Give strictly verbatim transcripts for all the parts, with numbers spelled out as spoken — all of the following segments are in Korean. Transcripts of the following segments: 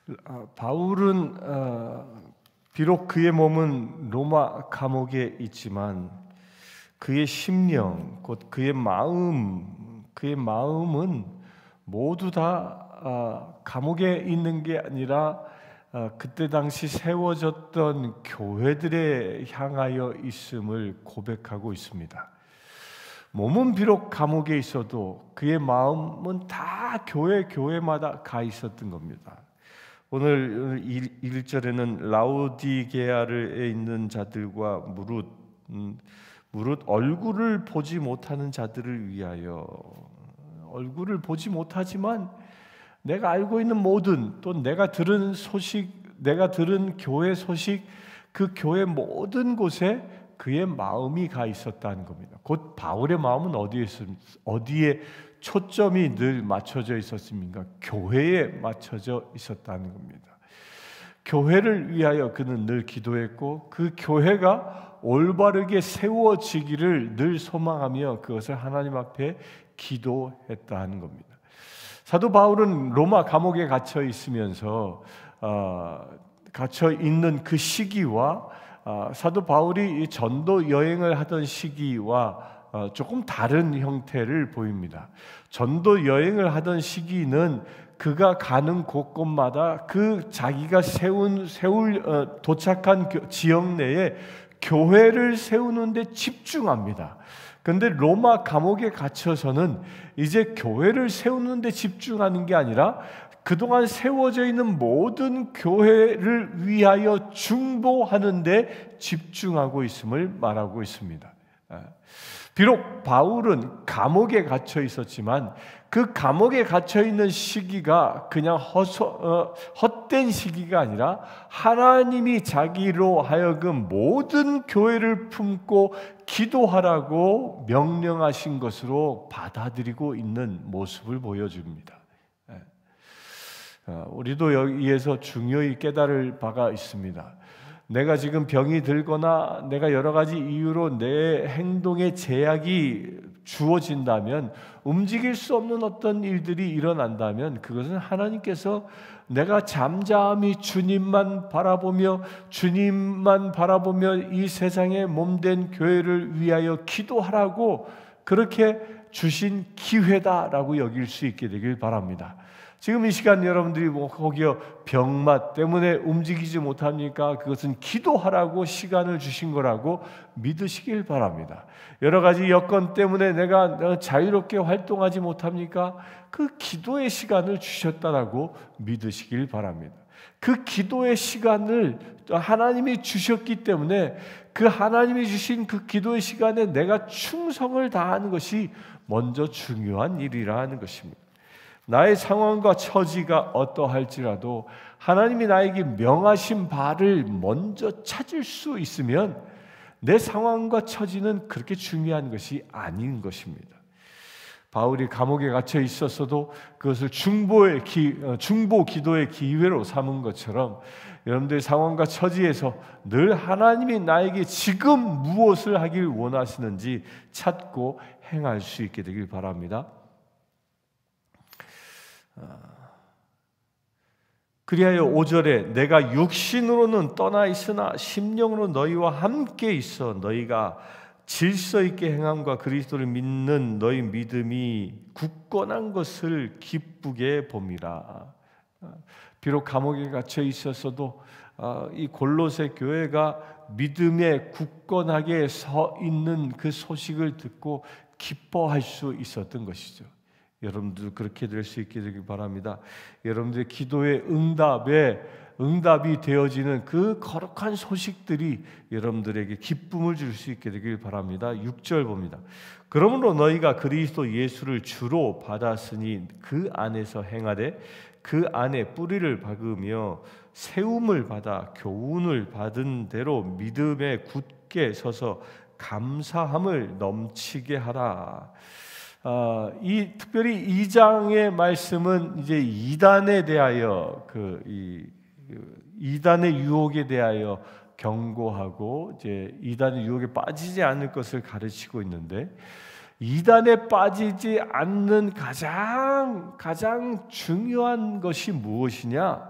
아, 바울은 어, 비록 그의 몸은 로마 감옥에 있지만 그의 심령, 곧 그의 마음, 그의 마음은 모두 다 아, 감옥에 있는 게 아니라 아, 그때 당시 세워졌던 교회들에 향하여 있음을 고백하고 있습니다. 몸은 비록 감옥에 있어도 그의 마음은 다 교회 교회마다 가 있었던 겁니다. 오늘 일 절에는 라우디게아에 있는 자들과 무릇 음, 무릇 얼굴을 보지 못하는 자들을 위하여, 얼굴을 보지 못하지만 내가 알고 있는 모든, 또 내가 들은 소식, 내가 들은 교회 소식, 그 교회 모든 곳에 그의 마음이 가 있었다는 겁니다. 곧 바울의 마음은 어디에 어디에 초점이 늘 맞춰져 있었습니까? 교회에 맞춰져 있었다는 겁니다. 교회를 위하여 그는 늘 기도했고 그 교회가 올바르게 세워지기를 늘 소망하며 그것을 하나님 앞에 기도했다는 겁니다. 사도 바울은 로마 감옥에 갇혀 있으면서 어, 갇혀 있는 그 시기와 어, 사도 바울이 전도 여행을 하던 시기와 어, 조금 다른 형태를 보입니다. 전도 여행을 하던 시기는 그가 가는 곳곳마다 그 자기가 세운 세울 어, 도착한 교, 지역 내에 교회를 세우는 데 집중합니다. 그런데 로마 감옥에 갇혀서는 이제 교회를 세우는 데 집중하는 게 아니라 그동안 세워져 있는 모든 교회를 위하여 중보하는 데 집중하고 있음을 말하고 있습니다. 비록 바울은 감옥에 갇혀 있었지만 그 감옥에 갇혀 있는 시기가 그냥 허소, 어, 헛된 시기가 아니라 하나님이 자기로 하여금 모든 교회를 품고 기도하라고 명령하신 것으로 받아들이고 있는 모습을 보여줍니다. 우리도 여기에서 중요히 깨달을 바가 있습니다. 내가 지금 병이 들거나 내가 여러 가지 이유로 내 행동에 제약이 주어진다면, 움직일 수 없는 어떤 일들이 일어난다면 그것은 하나님께서 내가 잠잠히 주님만 바라보며 주님만 바라보며 이 세상에 몸된 교회를 위하여 기도하라고 그렇게 주신 기회다라고 여길 수 있게 되길 바랍니다. 지금 이 시간 여러분들이 뭐 거기요 병맛 때문에 움직이지 못합니까? 그것은 기도하라고 시간을 주신 거라고 믿으시길 바랍니다. 여러 가지 여건 때문에 내가 자유롭게 활동하지 못합니까? 그 기도의 시간을 주셨다라고 믿으시길 바랍니다. 그 기도의 시간을 하나님이 주셨기 때문에 그 하나님이 주신 그 기도의 시간에 내가 충성을 다하는 것이 먼저 중요한 일이라 하는 것입니다. 나의 상황과 처지가 어떠할지라도 하나님이 나에게 명하신 바를 먼저 찾을 수 있으면 내 상황과 처지는 그렇게 중요한 것이 아닌 것입니다. 바울이 감옥에 갇혀 있었어도 그것을 중보의 기, 중보 기도의 기회로 삼은 것처럼 여러분들의 상황과 처지에서 늘 하나님이 나에게 지금 무엇을 하길 원하시는지 찾고 행할 수 있게 되길 바랍니다. 그리하여 오 절에 내가 육신으로는 떠나 있으나 심령으로 너희와 함께 있어 너희가 질서 있게 행함과 그리스도를 믿는 너희 믿음이 굳건한 것을 기쁘게 봄이라. 비록 감옥에 갇혀 있었어도 이 골로새 교회가 믿음에 굳건하게 서 있는 그 소식을 듣고 기뻐할 수 있었던 것이죠. 여러분들 그렇게 될 수 있게 되길 바랍니다. 여러분들의 기도의 응답에 응답이 되어지는 그 거룩한 소식들이 여러분들에게 기쁨을 줄 수 있게 되길 바랍니다. 육 절 봅니다. 그러므로 너희가 그리스도 예수를 주로 받았으니 그 안에서 행하되 그 안에 뿌리를 박으며 세움을 받아 교훈을 받은 대로 믿음에 굳게 서서 감사함을 넘치게 하라. 어, 이 특별히 이 장의 말씀은 이제 이단에 대하여 그 이 이단의 유혹에 대하여 경고하고 이제 이단의 유혹에 빠지지 않을 것을 가르치고 있는데, 이단에 빠지지 않는 가장 가장 중요한 것이 무엇이냐?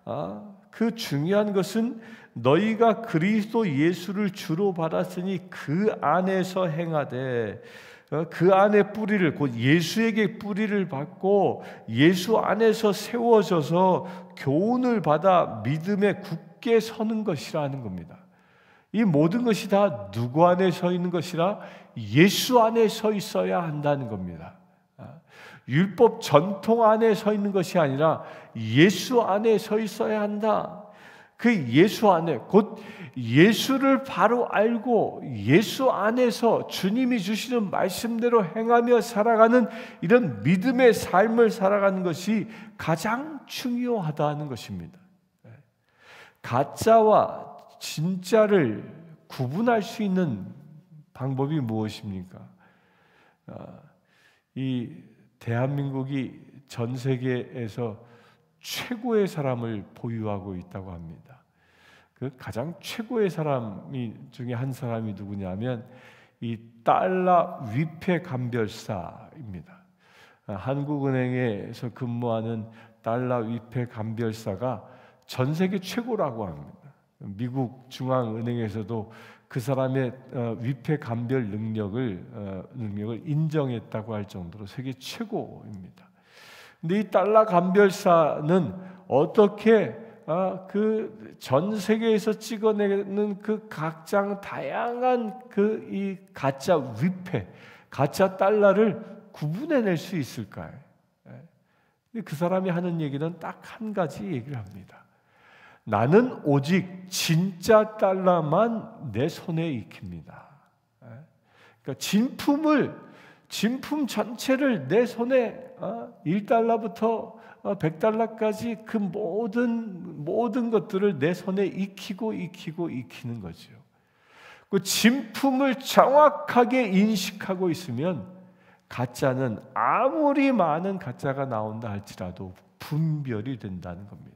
그 중요한 것은 너희가 그리스도 예수를 주로 받았으니 그 안에서 행하되, 그 안에 뿌리를, 곧 예수에게 뿌리를 받고 예수 안에서 세워져서 교훈을 받아 믿음에 굳게 서는 것이라는 겁니다. 이 모든 것이 다 누구 안에 서 있는 것이라? 예수 안에 서 있어야 한다는 겁니다. 율법 전통 안에 서 있는 것이 아니라 예수 안에 서 있어야 한다. 그 예수 안에, 곧 예수를 바로 알고 예수 안에서 주님이 주시는 말씀대로 행하며 살아가는 이런 믿음의 삶을 살아가는 것이 가장 중요하다는 것입니다. 가짜와 진짜를 구분할 수 있는 방법이 무엇입니까? 이 대한민국이 전 세계에서 최고의 사람을 보유하고 있다고 합니다. 그 가장 최고의 사람이 중에 한 사람이 누구냐면 이 달러 위패 감별사입니다. 한국은행에서 근무하는 달러 위패 감별사가 전 세계 최고라고 합니다. 미국 중앙은행에서도 그 사람의 위패 감별 능력을 능력을 인정했다고 할 정도로 세계 최고입니다. 근데 이 달러 감별사는 어떻게 그 전 세계에서 찍어내는 그 각장 다양한 그 이 가짜 위패, 가짜 달러를 구분해낼 수 있을까요? 근데 그 사람이 하는 얘기는 딱 한 가지 얘기를 합니다. 나는 오직 진짜 달러만 내 손에 익힙니다. 그러니까 진품을, 진품 전체를 내 손에 일 달러부터 백 달러까지 그 모든 모든 것들을 내 손에 익히고 익히고 익히는 거죠. 그 진품을 정확하게 인식하고 있으면 가짜는 아무리 많은 가짜가 나온다 할지라도 분별이 된다는 겁니다.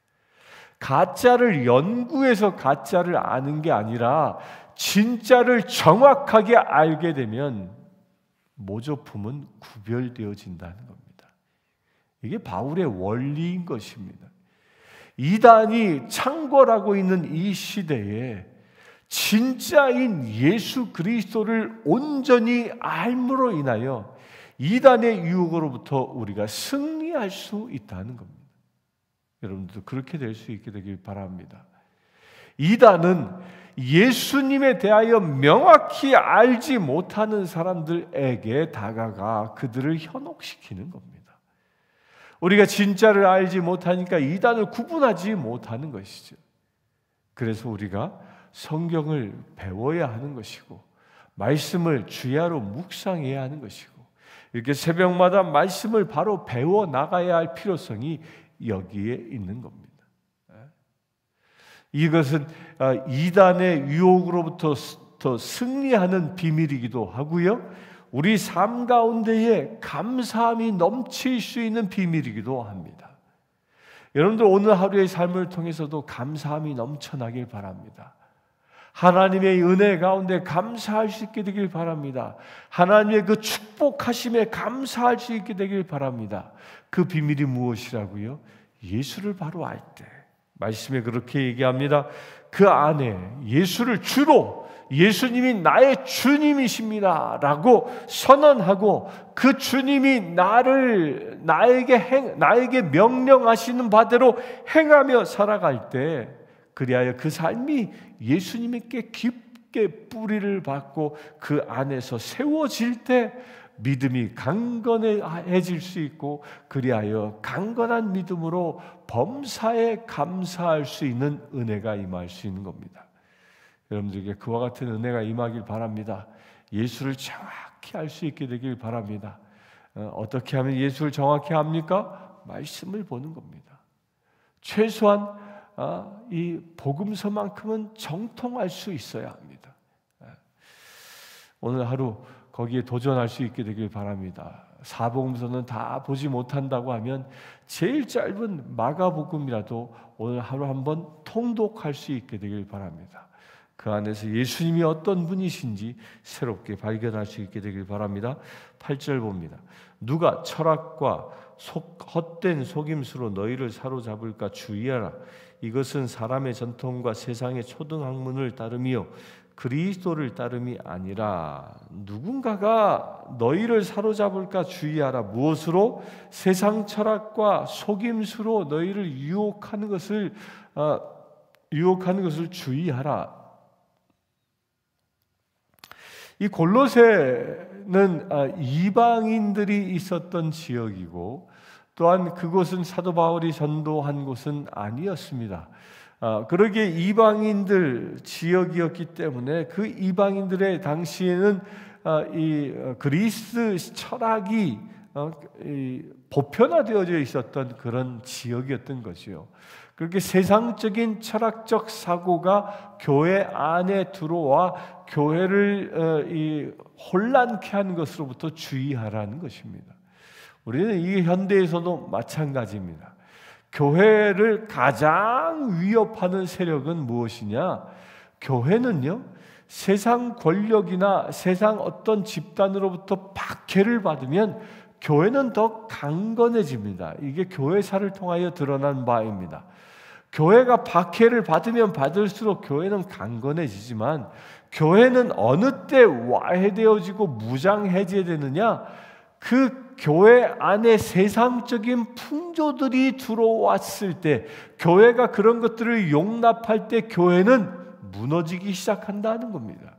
가짜를 연구해서 가짜를 아는 게 아니라 진짜를 정확하게 알게 되면 모조품은 구별되어진다는 겁니다. 이게 바울의 원리인 것입니다. 이단이 창궐하고 있는 이 시대에 진짜인 예수 그리스도를 온전히 알므로 인하여 이단의 유혹으로부터 우리가 승리할 수 있다는 겁니다. 여러분들도 그렇게 될 수 있게 되길 바랍니다. 이단은 예수님에 대하여 명확히 알지 못하는 사람들에게 다가가 그들을 현혹시키는 겁니다. 우리가 진짜를 알지 못하니까 이단을 구분하지 못하는 것이죠. 그래서 우리가 성경을 배워야 하는 것이고 말씀을 주야로 묵상해야 하는 것이고 이렇게 새벽마다 말씀을 바로 배워 나가야 할 필요성이 여기에 있는 겁니다. 이것은 이단의 유혹으로부터 더 승리하는 비밀이기도 하고요. 우리 삶 가운데에 감사함이 넘칠 수 있는 비밀이기도 합니다. 여러분들 오늘 하루의 삶을 통해서도 감사함이 넘쳐나길 바랍니다. 하나님의 은혜 가운데 감사할 수 있게 되길 바랍니다. 하나님의 그 축복하심에 감사할 수 있게 되길 바랍니다. 그 비밀이 무엇이라고요? 예수를 바로 알 때. 말씀에 그렇게 얘기합니다. 그 안에 예수를 주로 예수님이 나의 주님이십니다 라고 선언하고 그 주님이 나를 나에게 행, 나에게 명령하시는 바대로 행하며 살아갈 때 그리하여 그 삶이 예수님께 깊게 뿌리를 받고 그 안에서 세워질 때 믿음이 강건해질 수 있고 그리하여 강건한 믿음으로 범사에 감사할 수 있는 은혜가 임할 수 있는 겁니다. 여러분들에게 그와 같은 은혜가 임하길 바랍니다. 예수를 정확히 알 수 있게 되길 바랍니다. 어떻게 하면 예수를 정확히 압니까? 말씀을 보는 겁니다. 최소한 이 복음서만큼은 정통할 수 있어야 합니다. 오늘 하루 거기에 도전할 수 있게 되길 바랍니다. 사복음서는 다 보지 못한다고 하면 제일 짧은 마가복음이라도 오늘 하루 한번 통독할 수 있게 되길 바랍니다. 그 안에서 예수님이 어떤 분이신지 새롭게 발견할 수 있게 되길 바랍니다. 팔 절 봅니다. 누가 철학과 속, 헛된 속임수로 너희를 사로잡을까 주의하라. 이것은 사람의 전통과 세상의 초등학문을 따름이요 그리스도를 따름이 아니라. 누군가가 너희를 사로잡을까 주의하라. 무엇으로? 세상 철학과 속임수로 너희를 유혹하는 것을 어, 유혹하는 것을 주의하라. 이 골로새는 이방인들이 있었던 지역이고 또한 그곳은 사도 바울이 전도한 곳은 아니었습니다. 그러기에 이방인들 지역이었기 때문에 그 이방인들의 당시에는 이 그리스 철학이 보편화되어져 있었던 그런 지역이었던 것이요. 그렇게 세상적인 철학적 사고가 교회 안에 들어와 교회를 혼란케 하는 것으로부터 주의하라는 것입니다. 우리는 이 현대에서도 마찬가지입니다. 교회를 가장 위협하는 세력은 무엇이냐? 교회는요, 세상 권력이나 세상 어떤 집단으로부터 박해를 받으면 교회는 더 강건해집니다. 이게 교회사를 통하여 드러난 바입니다. 교회가 박해를 받으면 받을수록 교회는 강건해지지만 교회는 어느 때 와해되어지고 무장해제되느냐? 그 교회 안에 세상적인 풍조들이 들어왔을 때, 교회가 그런 것들을 용납할 때 교회는 무너지기 시작한다는 겁니다.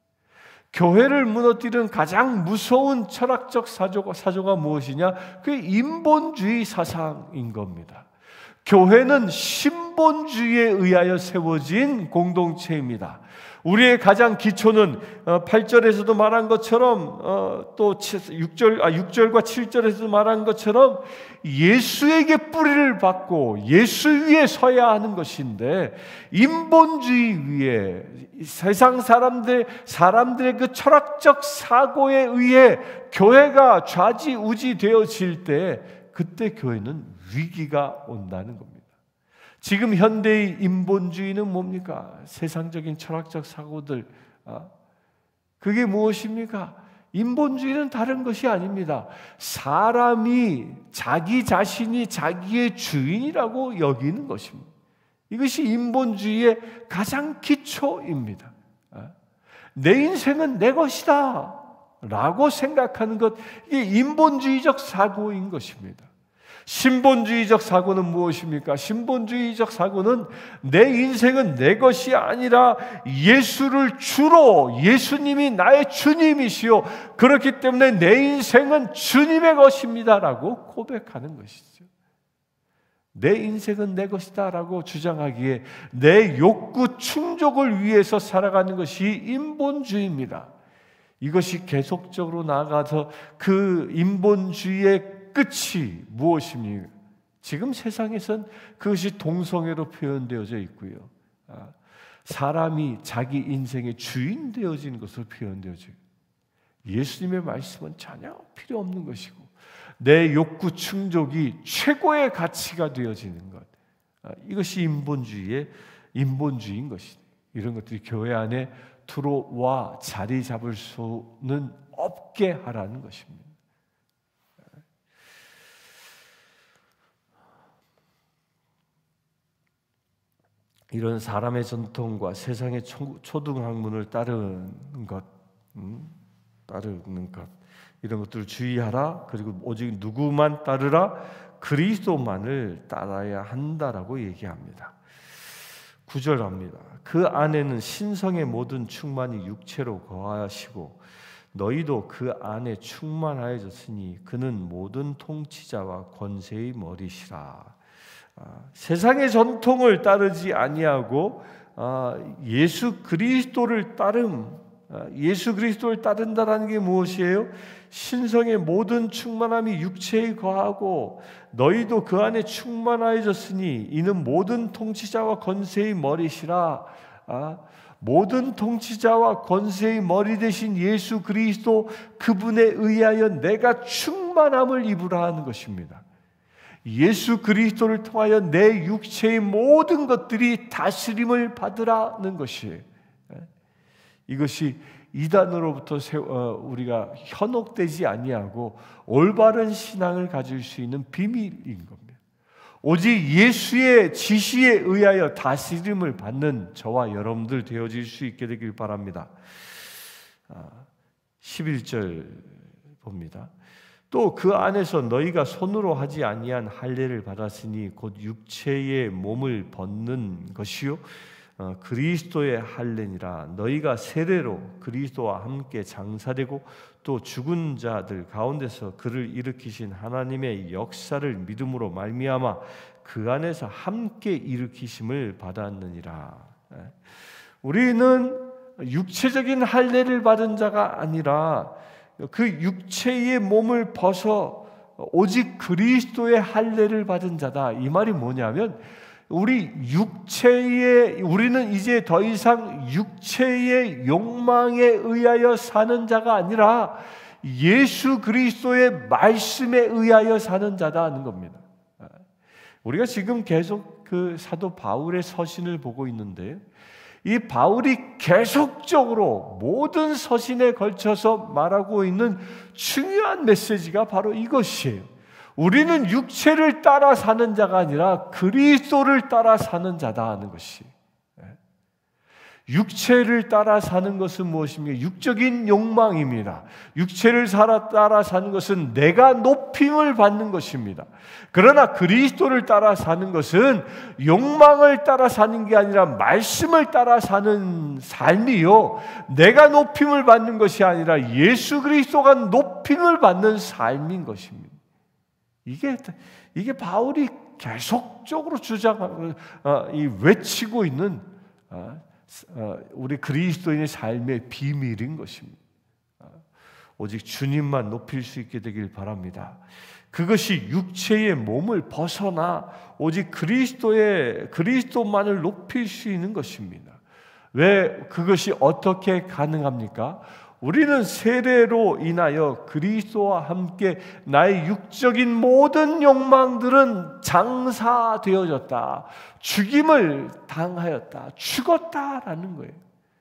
교회를 무너뜨리는 가장 무서운 철학적 사조가, 사조가 무엇이냐? 그게 인본주의 사상인 겁니다. 교회는 신본주의에 의하여 세워진 공동체입니다. 우리의 가장 기초는 팔 절에서도 말한 것처럼 또 육 절, 아, 육 절과 칠 절에서도 말한 것처럼 예수에게 뿌리를 받고 예수 위에 서야 하는 것인데, 인본주의 위에 세상 사람들, 사람들의 그 철학적 사고에 의해 교회가 좌지우지 되어질 때, 그때 교회는 위기가 온다는 겁니다. 지금 현대의 인본주의는 뭡니까? 세상적인 철학적 사고들, 그게 무엇입니까? 인본주의는 다른 것이 아닙니다. 사람이 자기 자신이 자기의 주인이라고 여기는 것입니다. 이것이 인본주의의 가장 기초입니다. 내 인생은 내 것이다 라고 생각하는 것, 이게 인본주의적 사고인 것입니다. 신본주의적 사고는 무엇입니까? 신본주의적 사고는 내 인생은 내 것이 아니라 예수를 주로, 예수님이 나의 주님이시오, 그렇기 때문에 내 인생은 주님의 것입니다 라고 고백하는 것이죠. 내 인생은 내 것이다 라고 주장하기에 내 욕구 충족을 위해서 살아가는 것이 인본주의입니다. 이것이 계속적으로 나아가서 그 인본주의의 끝이 무엇입니까? 지금 세상에선 그것이 동성애로 표현되어져 있고요, 사람이 자기 인생의 주인 되어지는 것으로 표현되어져요. 예수님의 말씀은 전혀 필요 없는 것이고 내 욕구 충족이 최고의 가치가 되어지는 것, 이것이 인본주의의 인본주의인 것이다. 이런 것들이 교회 안에 들어와 자리 잡을 수는 없게 하라는 것입니다. 이런 사람의 전통과 세상의 초등학문을 따르는 것, 음, 따르는 것, 이런 것들을 주의하라. 그리고 오직 누구만 따르라? 그리스도만을 따라야 한다라고 얘기합니다. 구 절 합니다. 그 안에는 신성의 모든 충만이 육체로 거하시고 너희도 그 안에 충만하여졌으니 그는 모든 통치자와 권세의 머리시라. 세상의 전통을 따르지 아니하고 예수 그리스도를 따름, 예수 그리스도를 따른다라는 게 무엇이에요? 신성의 모든 충만함이 육체에 거하고 너희도 그 안에 충만하여졌으니 이는 모든 통치자와 권세의 머리시라. 모든 통치자와 권세의 머리 되신 예수 그리스도, 그분에 의하여 내가 충만함을 입으라 하는 것입니다. 예수 그리스도를 통하여 내 육체의 모든 것들이 다스림을 받으라는 것이에요. 이것이 이단으로부터 우리가 현혹되지 아니하고 올바른 신앙을 가질 수 있는 비밀인 겁니다. 오직 예수의 지시에 의하여 다스림을 받는 저와 여러분들 되어질 수 있게 되길 바랍니다. 십일 절 봅니다. 또 그 안에서 너희가 손으로 하지 아니한 할례를 받았으니 곧 육체의 몸을 벗는 것이요 어, 그리스도의 할례니라. 너희가 세례로 그리스도와 함께 장사되고 또 죽은 자들 가운데서 그를 일으키신 하나님의 역사를 믿음으로 말미암아 그 안에서 함께 일으키심을 받았느니라. 우리는 육체적인 할례를 받은 자가 아니라 그 육체의 몸을 벗어 오직 그리스도의 할례를 받은 자다. 이 말이 뭐냐면 우리 육체의 우리는 이제 더 이상 육체의 욕망에 의하여 사는 자가 아니라 예수 그리스도의 말씀에 의하여 사는 자다는 겁니다. 우리가 지금 계속 그 사도 바울의 서신을 보고 있는데 이 바울이 계속적으로 모든 서신에 걸쳐서 말하고 있는 중요한 메시지가 바로 이것이에요. 우리는 육체를 따라 사는 자가 아니라 그리스도를 따라 사는 자다 하는 것이. 육체를 따라 사는 것은 무엇입니까? 육적인 욕망입니다. 육체를 따라 사는 것은 내가 높임을 받는 것입니다. 그러나 그리스도를 따라 사는 것은 욕망을 따라 사는 게 아니라 말씀을 따라 사는 삶이요, 내가 높임을 받는 것이 아니라 예수 그리스도가 높임을 받는 삶인 것입니다. 이게 이게 바울이 계속적으로 주장하고 어, 이 외치고 있는 어, 어, 우리 그리스도인의 삶의 비밀인 것입니다. 어, 오직 주님만 높일 수 있게 되길 바랍니다. 그것이 육체의 몸을 벗어나 오직 그리스도의 그리스도만을 높일 수 있는 것입니다. 왜 그것이 어떻게 가능합니까? 우리는 세례로 인하여 그리스도와 함께 나의 육적인 모든 욕망들은 장사되어졌다. 죽임을 당하였다. 죽었다라는 거예요.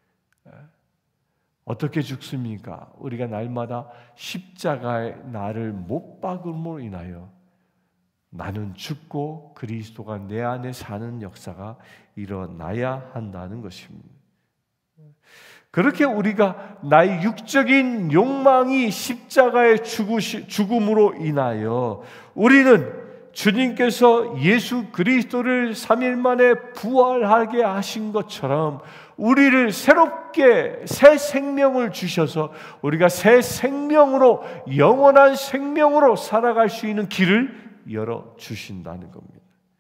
어떻게 죽습니까? 우리가 날마다 십자가에 나를 못 박음으로 인하여 나는 죽고 그리스도가 내 안에 사는 역사가 일어나야 한다는 것입니다. 그렇게 우리가 나의 육적인 욕망이 십자가의 죽음으로 인하여 우리는 주님께서 예수 그리스도를 삼 일 만에 부활하게 하신 것처럼 우리를 새롭게 새 생명을 주셔서 우리가 새 생명으로 영원한 생명으로 살아갈 수 있는 길을 열어주신다는 겁니다.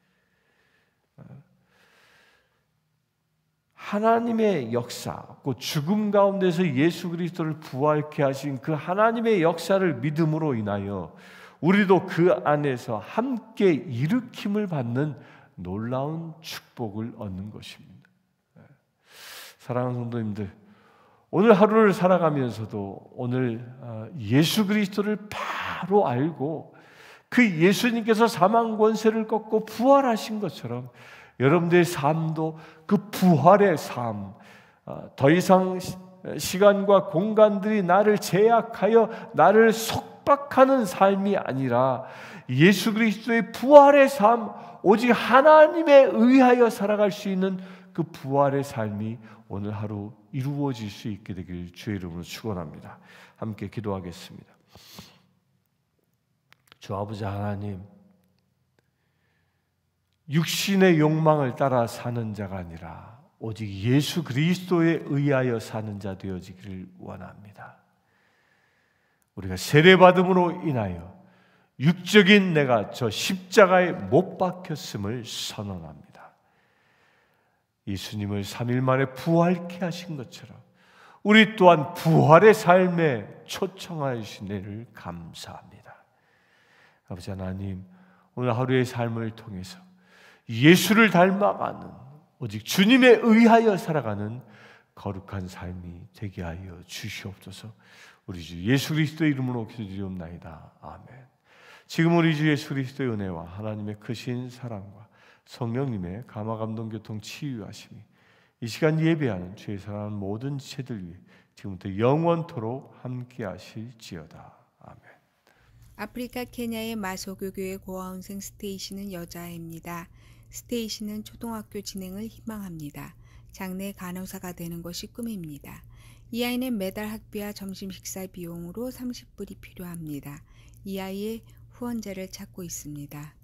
하나님의 역사, 그 죽음 가운데서 예수 그리스도를 부활케 하신 그 하나님의 역사를 믿음으로 인하여 우리도 그 안에서 함께 일으킴을 받는 놀라운 축복을 얻는 것입니다. 사랑하는 성도님들, 오늘 하루를 살아가면서도 오늘 예수 그리스도를 바로 알고 그 예수님께서 사망 권세를 꺾고 부활하신 것처럼 여러분들의 삶도 그 부활의 삶, 더 이상 시간과 공간들이 나를 제약하여 나를 속박하는 삶이 아니라 예수 그리스도의 부활의 삶, 오직 하나님에 의하여 살아갈 수 있는 그 부활의 삶이 오늘 하루 이루어질 수 있게 되길 주의 이름으로 축원합니다. 함께 기도하겠습니다. 주 아버지 하나님, 육신의 욕망을 따라 사는 자가 아니라 오직 예수 그리스도에 의하여 사는 자 되어지기를 원합니다. 우리가 세례받음으로 인하여 육적인 내가 저 십자가에 못 박혔음을 선언합니다. 예수님을 삼 일 만에 부활케 하신 것처럼 우리 또한 부활의 삶에 초청하신 은혜를 감사합니다. 아버지 하나님, 오늘 하루의 삶을 통해서 예수를 닮아가는 오직 주님에 의하여 살아가는 거룩한 삶이 되게 하여 주시옵소서. 우리 주 예수 그리스도의 이름으로 기도드리옵나이다. 아멘. 지금 우리 주 예수 그리스도의 은혜와 하나님의 크신 사랑과 성령님의 감화 감동 교통 치유하심이 이 시간 예배하는 주의 사랑하는 모든 지체들 위해 지금부터 영원토록 함께 하실지어다. 아멘. 아프리카 케냐의 마소교교의 고아원생 스테이시는 여자아이입니다. 스테이시는 초등학교 진행을 희망합니다. 장래 간호사가 되는 것이 꿈입니다. 이 아이는 매달 학비와 점심 식사 비용으로 삼십 불이 필요합니다. 이 아이의 후원자를 찾고 있습니다.